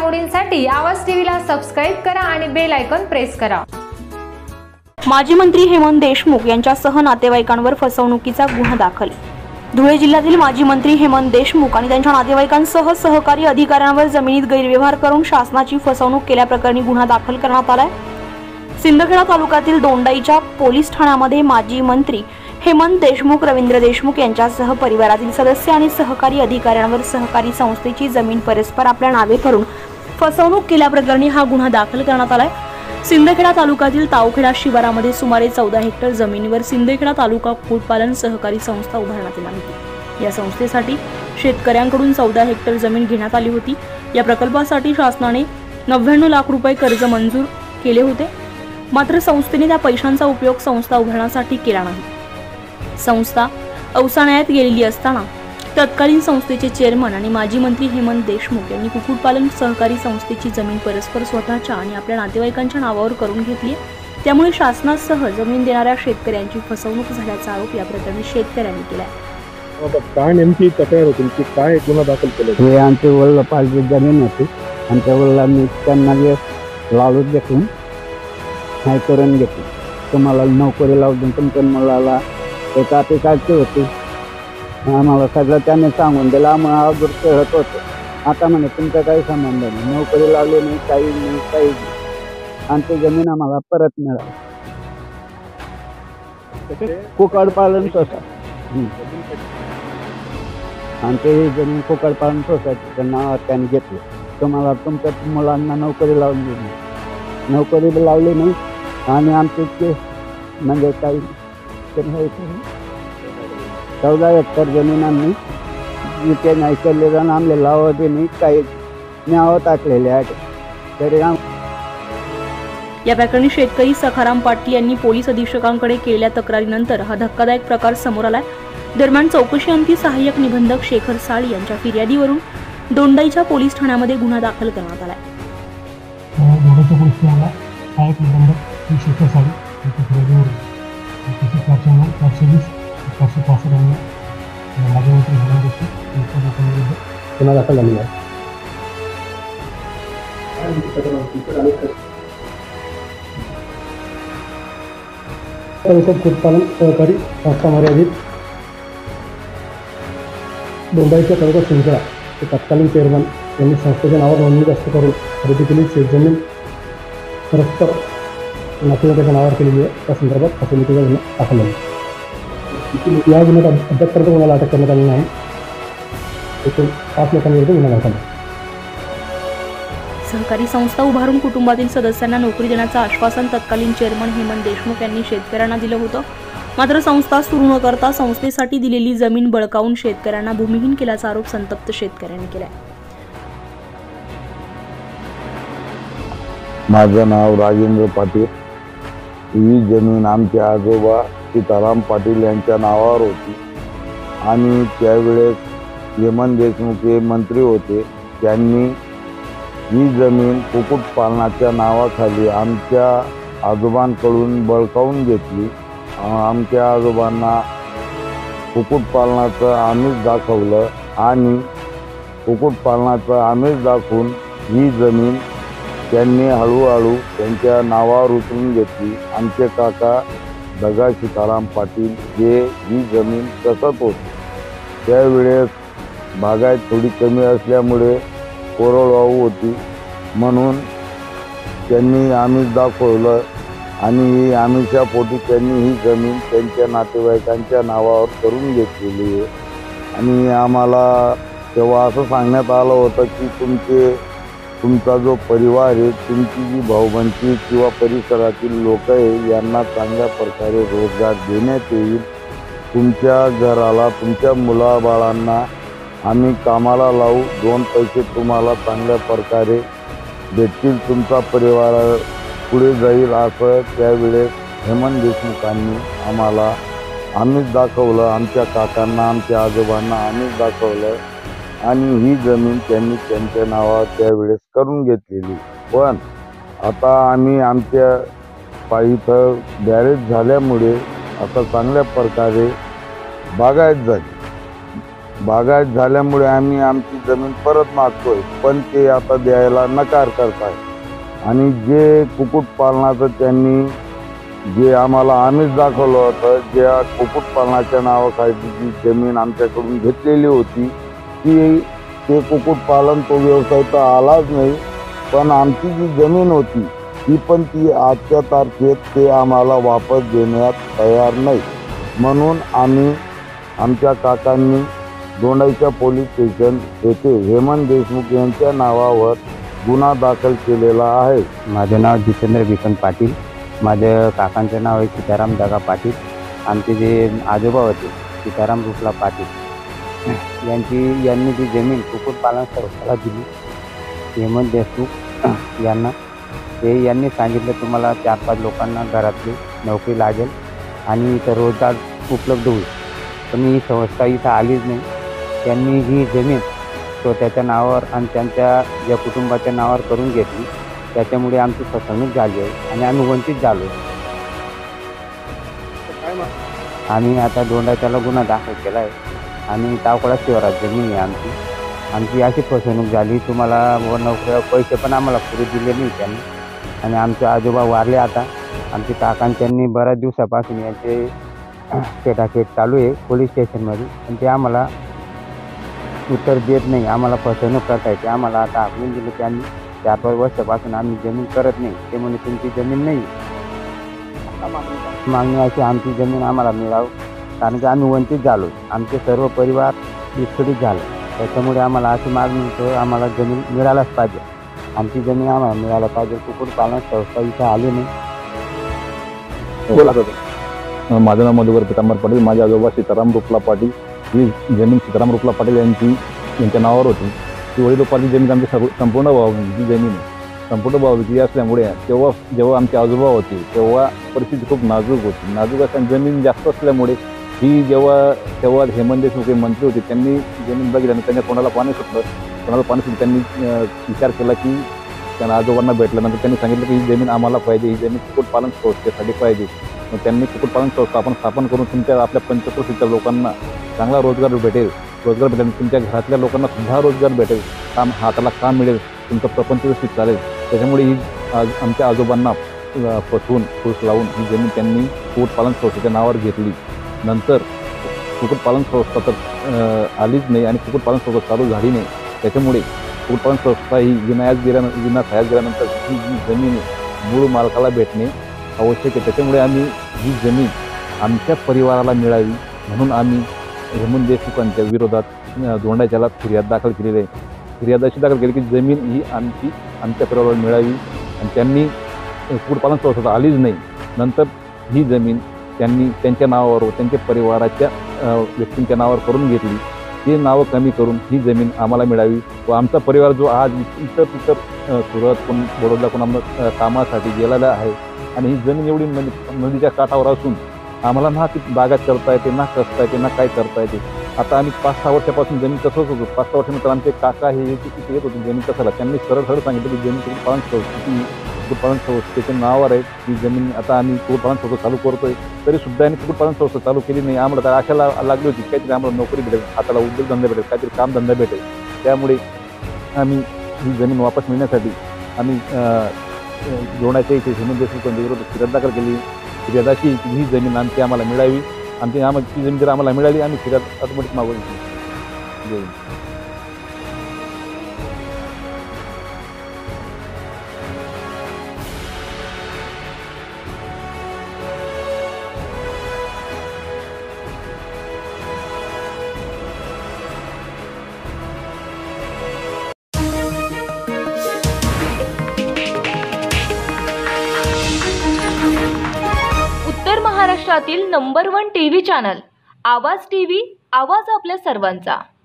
घडामोडींसाठी आवाज टीव्हीला सबस्क्राइब करा आणि बेल आयकॉन प्रेस करा। माजी मंत्री हेमंत देशमुख यांच्यासह नातेवाईकांवर फसवणुकीचा गुन्हा दाखल। धुळे जिल्ह्यातील माजी मंत्री हेमंत देशमुख आणि त्यांच्या नातेवाईकांसह सहकारी अधिकाऱ्यांवर जमिनीत गैरव्यवहार करून शासनाची फसवणूक केल्याप्रकरणी गुन्हा दाखल करण्यात आलाय। सिंदखेडा तालुक्यातील दोंडाईच्या पोलीस ठाण्यामध्ये माजी मंत्री हेमंत देशमुख, रवींद्र देशमुख यांच्यासह परिवारातील सदस्य आणि सहकारी अधिकाऱ्यांवर सहकारी संस्थेची जमीन परस्पर आपल्या नावे करून फसवणूक केल्याप्रकरणी हा गुन्हा दाखल करण्यात आलाय। सिंदखेडा तालुक्यातील तावखेडा शिवारामध्ये सुमारे 14 हेक्टर जमिनीवर सिंदखेडा तालुका कुक्कुटपालन सहकारी संस्था उभारण्यात आली होती। या संस्थेसाठी शेतकऱ्यांकडून 14 हेक्टर जमीन घेण्यात आली होती। या प्रकल्पासाठी शासनाने 99 लाख रुपये कर्ज मंजूर केले होते, मात्र संस्थेने त्या पैशांचा उपयोग संस्था उभारण्यासाठी केला नाही। संस्था अवसानात गेलेली असताना तत्कालीन संस्थेचे चेअरमन आणि माजी मंत्री हेमंत देशमुख यांनी कुक्कुटपालन सहकारी संस्थेची जमीन परस्पर स्वतःच्या आणि आपल्या नातेवाईकांच्या नावावर करून घेतली। त्यामुळे शासनासह जमीन देणाऱ्या शेतकऱ्यांची फसवणूक झाल्याचा आरोप या प्रकरणी शेतकऱ्यांनी केलाय। काय नेमकी तक्रार होती की काय गुन्हा दाखल केला? हे आमचे वडील पालची जमीन होती। आमच्या वडिलांनी त्यांना लावून घेतून नाही करून घेतली। तुम्हाला नोकरी लावून तुमच्या मुलाला एक अपेक्षाची होती। आम्हाला सगळं त्यांनी सांगून दिलं। आम्हाला अगोदर कळत होतं। आता म्हणे तुमचा काही संबंध नाही, नोकरी लावली नाही, काही नाही, काही नाही। आणि ते जमीन आम्हाला परत मिळाली। कुक्कुटपालन सोसायटी आणि ते जमीन कुक्कुटपालन सोसायटीच्या नावावर त्यांनी घेतली। तुम्हाला तुमच्या मुलांना नोकरी लावून दिली, नोकरी बी लावली नाही आणि आमचे ते म्हणजे काही 14 हेक्टर जमीन आम्ही इथे नाही केले जाऊन आमले लावते नाही, काही न्यावं टाकलेले आहे तरी या प्रकरणी शेतकरी सखाराम पाटील यांनी पोलीस अधीक्षकांकडे केलेल्या तक्रारीनंतर हा धक्कादायक प्रकार समोर आलाय। दरम्यान चौकशीअंती सहाय्यक निबंधक शेखर साळी यांच्या फिर्यादीवरून दोंडाईच्या पोलीस ठाण्यामध्ये गुन्हा दाखल करण्यात आलाय। दोंडाईच्या पोलीस ठाण्याला सहाय्यक निबंधक शेखर साळी यांच्या फिर्यादीवरून 420 465 यांनी माजी मंत्री हेमंत देशमुख यांच्याविरुद्ध गुन्हा दाखल झालेला आहे। कुक्कुटपालन सहकारी संस्था मर्यादित दोंडाईच्या तालुका सिंदखेडा ते तत्कालीन चेअरमन यांनी संस्थेच्या नावावर नोंदणी जास्त करून खरेदी केलेली शेतजमीन परस्पर नातेवाईकाच्या नावावर केलेली आहे। त्या संदर्भात फसवणुकीचा गुन्हा दाखल झाला। या गुन्ह्यात अद्यापपर्यंत कोणाला अटक करण्यात आली नाही। एकूण 5 लोकांविरुद्ध गुन्हा दाखल झाला। सहकारी संस्था उभारून कुटुंबातील सदस्यांना नोकरी देण्याचं आश्वासन तत्कालीन चेअरमन हेमंत देशमुख यांनी शेतकऱ्यांना दिलं होतं, मात्र संस्था सुरू न करता संस्थेसाठी दिलेली जमीन बळकावून शेतकऱ्यांना भूमिहीन केल्याचा आरोप संतप्त शेतकऱ्यांनी केलाय। माझं नाव राजेंद्र पाटील। ही जमीन आमचे आजोबा सीताराम पाटील यांच्या नावावर होती आणि त्यावेळेस हेमंत देशमुख हे मंत्री होते। त्यांनी ही जमीन कुक्कुटपालनाच्या नावाखाली आमच्या आजोबांकडून बळकावून घेतली। आमच्या आजोबांना कुक्कुटपालनाचं आमिष दाखवलं आणि कुक्कुटपालनाचं आमिष दाखवून ही जमीन त्यांनी हळूहळू त्यांच्या नावावर उचलून घेतली। आमचे काका दगा सीताराम पाटील हे ही जमीन कसत होते। त्यावेळेस बागायत थोडी कमी असल्यामुळे कोरडवाहू होती, म्हणून त्यांनी आमिष दाखवलं आणि ही आमिषापोटी त्यांनी ही जमीन त्यांच्या नातेवाईकांच्या नावावर करून घेतलेली आहे। आणि आम्हाला तेव्हा असं सांगण्यात आलं होतं की तुमचा जो परिवार आहे, तुमची जी भाऊबंदी किंवा परिसरातील लोक आहे यांना चांगल्या प्रकारे रोजगार देण्यात येईल। तुमच्या घराला, तुमच्या मुलाबाळांना आम्ही कामाला लावू, 2 पैसे तुम्हाला चांगल्या प्रकारे भेटतील, तुमचा परिवार पुढे जाईल, असं त्यावेळेस हेमंत देशमुखांनी आम्हाला आमिष दाखवलं। आमच्या काकांना, आमच्या आजोबांना आमिष दाखवलं आणि ही जमीन त्यांनी त्यांच्या नावावर त्यावेळेस करून घेतलेली। पण आता आम्ही आमच्या इथं बॅरेज झाल्यामुळे आता चांगल्या प्रकारे बागायत झाली। बागायत झाल्यामुळे आम्ही आमची जमीन परत मागतोय, पण ते आता द्यायला नकार करताय. आणि जे कुक्कुटपालनाचं त्यांनी जे आम्हाला आमिष दाखवलं होतं, ज्या कुक्कुटपालनाच्या नावाखाली जी जमीन आमच्याकडून घेतलेली होती ते कुक्कुटपालन तो व्यवसाय तर आलाच नाही, पण आमची जी जमीन होती ती आजच्या तारखेत ते आम्हाला वापस देण्यात तयार नाही. म्हणून आम्ही आमच्या काकांनी दोंडाईच्या पोलीस स्टेशन येथे हेमंत देशमुख यांच्या नावावर गुन्हा दाखल केलेला आहे. माझं नाव जितेंद्र बिकन पाटील. माझ्या काकांचं नाव आहे सीताराम दागा पाटील. आमचे जे आजोबा होते सीताराम रुपला पाटील यांनी जी जमीन कुक्कुटपालन संस्थेला दिली हेमंत देशमुख यांना, ते यांनी सांगितलं तुम्हाला 4-5 लोकांना घरातली नोकरी लागेल आणि इथं रोजगार उपलब्ध होईल, पण ही संस्था इथं आलीच नाही. त्यांनी ही जमीन स्वतःच्या नावावर आणि त्यांच्या ज्या कुटुंबाच्या नावावर करून घेतली. त्याच्यामुळे आमची फसवणूक झाली आहे आणि आम्ही वंचित झालो. आम्ही आता दोंडाच्याला गुन्हा दाखल केला आहे आणि तावकडा शिवारात जमीन आहे आमची अशी फसवणूक झाली. तुम्हाला नोकऱ्या पैसे पण आम्हाला पुरे दिले नाही त्यांनी. आणि आमचे आजोबा वारले. आता आमचे काकांच्यांनी बऱ्याच दिवसापासून यांचे खेटाखेट चालू आहे पोलीस स्टेशनमध्ये, पण ते आम्हाला उत्तर देत नाही. आम्हाला फसवणूक करता येते. आम्हाला आता हाकलून दिलं त्यांनी. 4-5 वर्षापासून आम्ही जमीन करत नाही. ते म्हणजे तुमची जमीन नाही. मागणी अशी आमची जमीन आम्हाला मिळावं, कारण की आम्ही वंचित झालो. आमचे सर्व परिवार विस्कळीत झाले. त्याच्यामुळे आम्हाला अशी मागणी तर आम्हाला जमीन मिळायलाच पाहिजे. आमची जमीन आम्हाला मिळायला पाहिजे. कुक्कुटपालन संस्था इथं आली नाही. माझं नाव मधुकर पितांबर पाटील. माझे आजोबा सीताराम रुपला पाटील. ही जमीन सीताराम रुपला पाटील यांच्या नावावर होती. ती वडिलोपार्जित जमीन आमची संपूर्ण भावकी जमीन आहे. संपूर्ण भावकी असल्यामुळे जेव्हा आमचे आजोबा होते तेव्हा परिस्थिती खूप नाजूक होती. नाजूक असताना जमीन जास्त असल्यामुळे ही तेव्हा हेमंत देशमुख हे मंत्री होते, त्यांनी जमीन बघितली आणि त्यांच्या कोणाला पाणी सुटलं. त्यांनी विचार केला की त्यांना आजोबांना भेटल्यानंतर त्यांनी सांगितलं की ही जमीन आम्हाला पाहिजे, ही जमीन कुक्कुटपालन संस्थेसाठी पाहिजे. मग त्यांनी कुक्कुटपालन संस्था आपण स्थापन करून आपल्या 75 लोकांना चांगला रोजगार भेटेल, तुमच्या घरातल्या लोकांना सुद्धा रोजगार भेटेल, हाताला काम मिळेल, तुमचं प्रपंच व्यवस्थित चालेल. त्याच्यामुळे ही आमच्या आजोबांना फसवून फूस लावून ही जमीन त्यांनी कुक्कुटपालन संस्थेच्या नावावर घेतली. नंतर कुक्कुटपालन संस्था तर आलीच नाही आणि कुक्कुटपालन संस्था चालू झाली नाही. त्याच्यामुळे कुक्कुटपालन संस्था ही विनायास गेल्यानंतर ही जमीन मूळ मालकाला भेटणे आवश्यक आहे. त्याच्यामुळे आम्ही ही जमीन आमच्या परिवाराला मिळावी म्हणून आम्ही हेमंत देशमुखांच्या विरोधात दोंडाच्याला फिर्याद दाखल केलेली आहे. फिर्याद अशी दाखल केली की जमीन ही आमच्या परिवाराला मिळावी, आणि त्यांनी कुक्कुटपालन संस्था आलीच नाही. नंतर ही जमीन त्यांनी त्यांच्या नावावर व त्यांच्या परिवाराच्या व्यक्तींच्या नावावर करून घेतली. ती नावं कमी करून ही जमीन आम्हाला मिळावी व आमचा परिवार जो आज इतर सुरत बडोदा आम्हाला कामासाठी गेलेला आहे आणि ही जमीन एवढी नदीच्या काठावर असून आम्हाला ना ती बागायत करता येते, ना कसता येते, ना काय करता येते. आता आम्ही 5-6 वर्षापासून जमीन तसंच होतो. 5-6 वर्षानंतर आमचे काका हे येत होते जमीन कसाला. त्यांनी सरळ सांगितलं की जमीन कुक्कुटपालन संस्थेच्या नावावर आहे. ही जमीन आता आम्ही कुक्कुटपालन संस्था चालू करतोय, तरी सुद्धा यांनी कुक्कुटपालन संस्था चालू केली नाही. आम्हाला तर आशाला लागली होती काहीतरी आम्हाला नोकरी भेटेल, हाताला उद्योगधंदा भेटेल, काहीतरी कामधंदा भेटेल. त्यामुळे आम्ही ही जमीन वापस मिळण्यासाठी आम्ही दोंडाच्या इथे हेमंत देशमुखांच्या विरोधात फिर्याद दाखल केली. फिर्याद अशी की ही जमीन आम्हाला मिळावी. ती जमीन जर आम्हाला मिळाली आम्ही फिर्याद ऑटोमॅटिक मागवली. उत्तर महाराष्ट्रातील नंबर 1 टीव्ही चॅनल आवाज टीव्ही, आवाज आपल्या सर्वांचा.